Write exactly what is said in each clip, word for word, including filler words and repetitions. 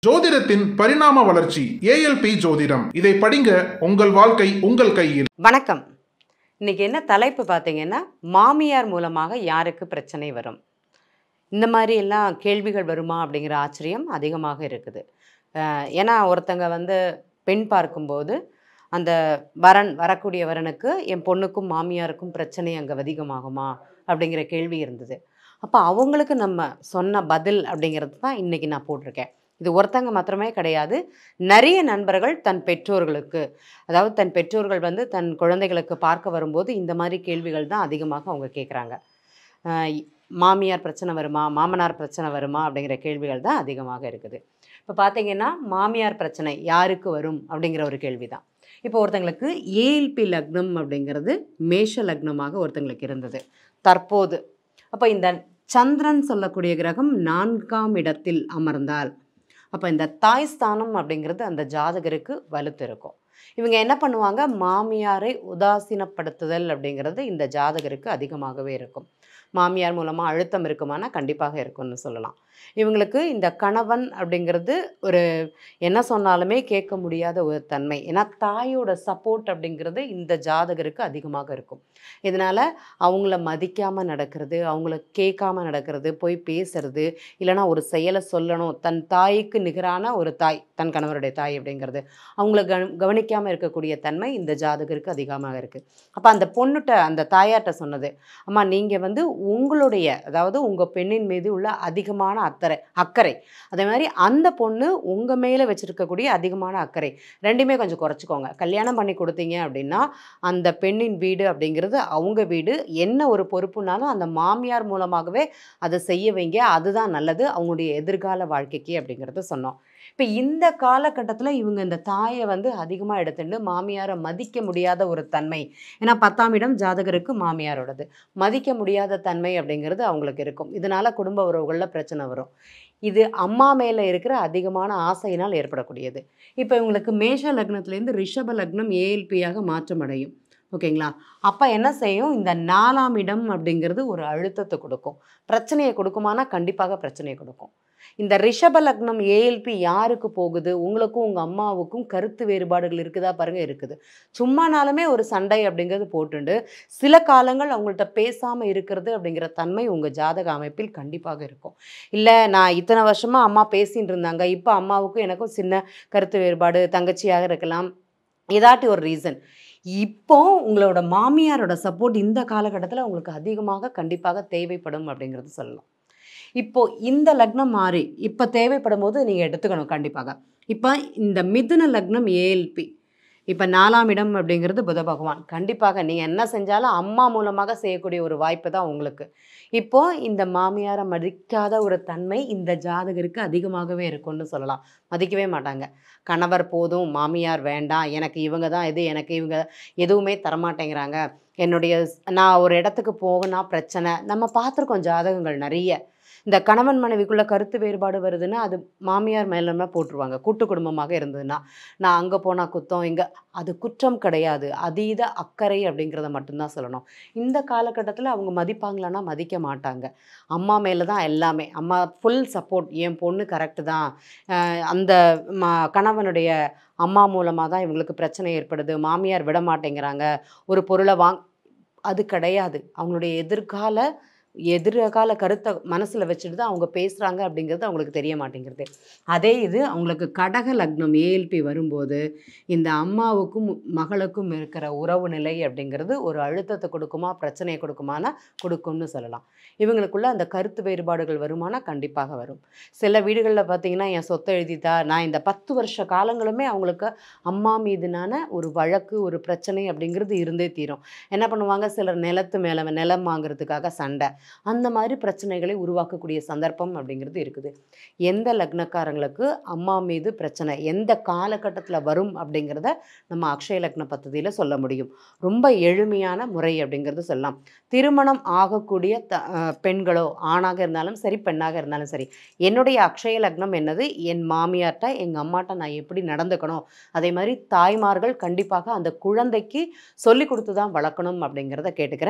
ஜோதிடத்தின் பரிணாம வளர்ச்சி ஏஎல்பி ஜோதிடம். இதை படிங்க, உங்கள் வாழ்க்கை உங்கள் கையில். வணக்கம். இன்னைக்கு என்ன தலைப்பு பார்த்தீங்கன்னா, மாமியார் மூலமாக யாருக்கு பிரச்சனை வரும், இந்த மாதிரி எல்லாம் கேள்விகள் வருமா அப்படிங்கிற ஆச்சரியம் அதிகமாக இருக்குது. ஏன்னா ஒருத்தங்க வந்து பெண் பார்க்கும்போது அந்த வரன் வரக்கூடிய வரனுக்கு என் பொண்ணுக்கும் மாமியாருக்கும் பிரச்சனை அங்கே அதிகமாகுமா அப்படிங்கிற கேள்வி இருந்தது. அப்போ அவங்களுக்கு நம்ம சொன்ன பதில் அப்படிங்கிறது தான் இன்றைக்கி நான் போட்டிருக்கேன். இது ஒருத்தங்க மாத்திரமே கிடையாது. நிறைய நண்பர்கள் தன் பெற்றோர்களுக்கு, அதாவது தன் பெற்றோர்கள் வந்து தன் குழந்தைகளுக்கு பார்க்க வரும்போது இந்த மாதிரி கேள்விகள் தான் அதிகமாக அவங்க கேட்குறாங்க. மாமியார் பிரச்சனை வருமா, மாமனார் பிரச்சனை வருமா அப்படிங்கிற கேள்விகள் தான் அதிகமாக இருக்குது. இப்போ பார்த்தீங்கன்னா மாமியார் பிரச்சனை யாருக்கு வரும் அப்படிங்கிற ஒரு கேள்வி தான். இப்போ ஒருத்தங்களுக்கு ஏஎல்பி லக்னம் அப்படிங்கிறது மேஷ லக்னமாக ஒருத்தங்களுக்கு இருந்தது தற்போது. அப்போ இந்த சந்திரன் சொல்லக்கூடிய கிரகம் நான்காம் இடத்தில் அமர்ந்தால் அப்போ இந்த தாய் ஸ்தானம் அப்படிங்கிறது அந்த ஜாதகருக்கு வலுத்து இருக்கும். இவங்க என்ன பண்ணுவாங்க, மாமியாரை உதாசீனப்படுத்துதல் அப்படிங்கிறது இந்த ஜாதகருக்கு அதிகமாகவே இருக்கும். மாமியார் மூலமாக அழுத்தம் இருக்குமானா கண்டிப்பாக இருக்கும்னு சொல்லலாம். இவங்களுக்கு இந்த கணவன் அப்படிங்கிறது ஒரு என்ன சொன்னாலுமே கேட்க முடியாத ஒரு தன்மை. ஏன்னா தாயோட சப்போர்ட் அப்படிங்கிறது இந்த ஜாதகருக்கு அதிகமாக இருக்கும். இதனால் அவங்கள மதிக்காமல் நடக்கிறது, அவங்கள கேட்காம நடக்கிறது, போய் பேசுறது, இல்லைனா ஒரு செயலை சொல்லணும், தன் தாய்க்கு நிகரான ஒரு தாய், தன் கணவருடைய தாய் அப்படிங்கிறது அவங்கள க கவனிக்காமல் இருக்கக்கூடிய தன்மை இந்த ஜாதகருக்கு அதிகமாக இருக்குது. அப்போ அந்த பொண்ணுகிட்ட அந்த தாயார்கிட்ட சொன்னது, அம்மா நீங்கள் வந்து உங்களுடைய, அதாவது உங்கள் பெண்ணின் மீது உள்ள அதிகமான அக்கறை அக்கறை அதே மாதிரி அந்த பொண்ணு உங்கள் மேலே வச்சுருக்கக்கூடிய அதிகமான அக்கறை ரெண்டுமே கொஞ்சம் குறைச்சிக்கோங்க. கல்யாணம் பண்ணி கொடுத்தீங்க அப்படின்னா அந்த பெண்ணின் வீடு அப்படிங்கிறது அவங்க வீடு, என்ன ஒரு பொறுப்புனாலும் அந்த மாமியார் மூலமாகவே அதை செய்ய வைங்க, அதுதான் நல்லது அவங்களுடைய எதிர்கால வாழ்க்கைக்கு அப்படிங்கிறத சொன்னோம். இப்போ இந்த காலகட்டத்தில் இவங்க இந்த தாயை வந்து அதிகமாக எடுத்துட்டு மாமியாரை மதிக்க முடியாத ஒரு தன்மை. ஏன்னா பத்தாம் இடம் ஜாதகருக்கு மாமியாரோடது, மதிக்க முடியாத தன்மை அப்படிங்கிறது அவங்களுக்கு இருக்கும். இதனால் குடும்ப உறவுகளில் பிரச்சனை வரும். இது அம்மா மேலே இருக்கிற அதிகமான ஆசையினால் ஏற்படக்கூடியது. இப்போ இவங்களுக்கு மேஷ லக்னத்துலேருந்து ரிஷப லக்னம் ஏஎல்பியாக மாற்றம் அடையும். ஓகேங்களா? அப்போ என்ன செய்யும், இந்த நாலாம் இடம் அப்படிங்கிறது ஒரு அழுத்தத்தை கொடுக்கும். பிரச்சனையை கொடுக்குமானா கண்டிப்பாக பிரச்சனையை கொடுக்கும். இந்த ரிஷப லக்னம் ஏஎல்பி யாருக்கு போகுது, உங்களுக்கும் உங்கள் அம்மாவுக்கும் கருத்து வேறுபாடுகள் இருக்குதா பாருங்கள், இருக்குது. சும்மானாலுமே ஒரு சண்டை அப்படிங்கிறது போட்டுண்டு சில காலங்கள் அவங்கள்ட்ட பேசாமல் இருக்கிறது அப்படிங்கிற தன்மை உங்கள் ஜாதக அமைப்பில் கண்டிப்பாக இருக்கும். இல்லை நான் இத்தனை வருஷமாக அம்மா பேசின்னு இருந்தாங்க, இப்போ அம்மாவுக்கும் எனக்கும் சின்ன கருத்து வேறுபாடு, தங்கச்சியாக இருக்கலாம், ஏதாட்டி ஒரு ரீசன். இப்போ உங்களோட மாமியாரோட சப்போர்ட் இந்த காலகட்டத்தில் உங்களுக்கு அதிகமாக கண்டிப்பாக தேவைப்படும் அப்படிங்கிறது சொல்லலாம். இப்போ இந்த லக்னம் மாறி இப்போ தேவைப்படும் போது நீங்கள் எடுத்துக்கணும் கண்டிப்பாக. இப்போ இந்த மிதுன லக்னம் ஏஎல்பி, இப்போ நாலாம் இடம் அப்படிங்கிறது புத பகவான். கண்டிப்பாக நீங்கள் என்ன செஞ்சாலும் அம்மா மூலமாக செய்யக்கூடிய ஒரு வாய்ப்பு தான் உங்களுக்கு. இப்போது இந்த மாமியாரை மதிக்காத ஒரு தன்மை இந்த ஜாதகருக்கு அதிகமாகவே இருக்கும்னு சொல்லலாம். மதிக்கவே மாட்டாங்க. கணவர் போதும், மாமியார் வேண்டாம், எனக்கு இவங்க தான் இது, எனக்கு இவங்க எதுவுமே தரமாட்டேங்கிறாங்க, என்னுடைய நான் ஒரு இடத்துக்கு போகனா பிரச்சனை. நம்ம பார்த்துருக்கோம் ஜாதகங்கள் நிறைய. இந்த கணவன் மனைவிக்குள்ளே கருத்து வேறுபாடு வருதுன்னா அது மாமியார் மேலே போட்டுருவாங்க. கூட்டு குடும்பமாக இருந்ததுன்னா நான் அங்கே போனால் குத்தம், இங்கே அது குற்றம் கிடையாது, அதீத அக்கறை அப்படிங்கிறத மட்டும்தான் சொல்லணும். இந்த காலகட்டத்தில் அவங்க மதிப்பாங்களான்னா மதிக்க மாட்டாங்க. அம்மா மேலே தான் எல்லாமே, அம்மா ஃபுல் சப்போர்ட், என் பொண்ணு கரெக்டு தான், அந்த மா கணவனுடைய அம்மா மூலமாக தான் இவங்களுக்கு பிரச்சனை ஏற்படுது, மாமியார் விட மாட்டேங்கிறாங்க ஒரு பொருளை வாங் அது கிடையாது. அவங்களுடைய எதிர்கால எதிர்கால கருத்தை மனசில் வச்சுட்டு தான் அவங்க பேசுகிறாங்க அப்படிங்கிறது அவங்களுக்கு தெரிய மாட்டேங்கிறது. அதே இது அவங்களுக்கு கடக லக்னம் ஏஎல்பி வரும்போது இந்த அம்மாவுக்கும் மகளுக்கும் இருக்கிற உறவு நிலை அப்படிங்கிறது ஒரு அழுத்தத்தை கொடுக்குமா, பிரச்சனையை கொடுக்குமானா கொடுக்கும்னு சொல்லலாம். இவங்களுக்குள்ள அந்த கருத்து வேறுபாடுகள் வருமானா கண்டிப்பாக வரும். சில வீடுகளில் பார்த்தீங்கன்னா என் சொத்தை எழுதித்தா, நான் இந்த பத்து வருஷ காலங்களுமே அவங்களுக்கு அம்மா மீதுனான ஒரு வழக்கு, ஒரு பிரச்சனை அப்படிங்கிறது இருந்தே தீரும். என்ன பண்ணுவாங்க, சிலர் நிலத்து மேலே நிலம் வாங்குறதுக்காக சண்டை, அந்த மாதிரி பிரச்சனைகளை உருவாக்கக்கூடிய சந்தர்ப்பம் அப்படிங்கிறது இருக்குது. எந்த லக்னக்காரங்களுக்கு அம்மா மீது பிரச்சனை எந்த காலகட்டத்தில் வரும் அப்படிங்கிறத நம்ம அக்ஷய லக்ன பദ്ധதியில் சொல்ல முடியும். ரொம்ப எளிமையான முறை அப்படிங்கிறது சொல்லலாம். திருமணம் ஆகக்கூடிய த பெண்களோ ஆணாக இருந்தாலும் சரி, பெண்ணாக இருந்தாலும் சரி, என்னுடைய அக்ஷய லக்னம் என்னது, என் மாமியார்ட்ட எங்கள் அம்மாட்ட நான் எப்படி நடந்துக்கணும், அதே மாதிரி தாய்மார்கள் கண்டிப்பாக அந்த குழந்தைக்கு சொல்லி கொடுத்து தான் வளர்க்கணும் அப்படிங்கிறத கேட்டுக்கிறேன்.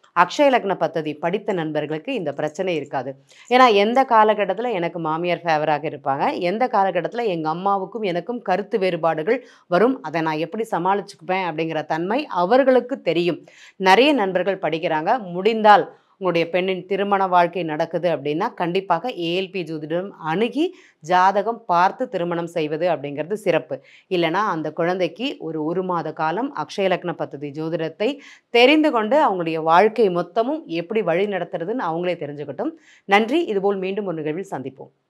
அக்ஷய லக்ன பத்ததி படித்த நண்பர்களுக்கு இந்த பிரச்சனை இருக்காது. ஏன்னா எந்த காலகட்டத்தில் எனக்கு மாமியார் ஃபேவராக இருப்பாங்க, எந்த காலகட்டத்தில் எங்கள் அம்மாவுக்கும் எனக்கும் கருத்து வேறுபாடுகள் வரும், அதை நான் எப்படி சமாளிச்சுக்குப்பேன் அப்படிங்கிற தன்மை அவர்களுக்கு தெரியும். நிறைய நண்பர்கள் படிக்கிறாங்க. முடிந்தால் உங்களுடைய பெண்ணின் திருமண வாழ்க்கை நடக்குது அப்படின்னா கண்டிப்பாக ஏஎல்பி ஜோதிடம் அணுகி ஜாதகம் பார்த்து திருமணம் செய்வது அப்படிங்கிறது சிறப்பு. இல்லைனா அந்த குழந்தைக்கு ஒரு ஒரு மாத காலம் அக்ஷய லக்ன பத்ததி ஜோதிடத்தை தெரிந்து கொண்டு அவங்களுடைய வாழ்க்கை மொத்தமும் எப்படி வழி நடத்துறதுன்னு அவங்களே தெரிஞ்சுக்கட்டும். நன்றி. இதுபோல் மீண்டும் ஒரு நிகழ்வில் சந்திப்போம்.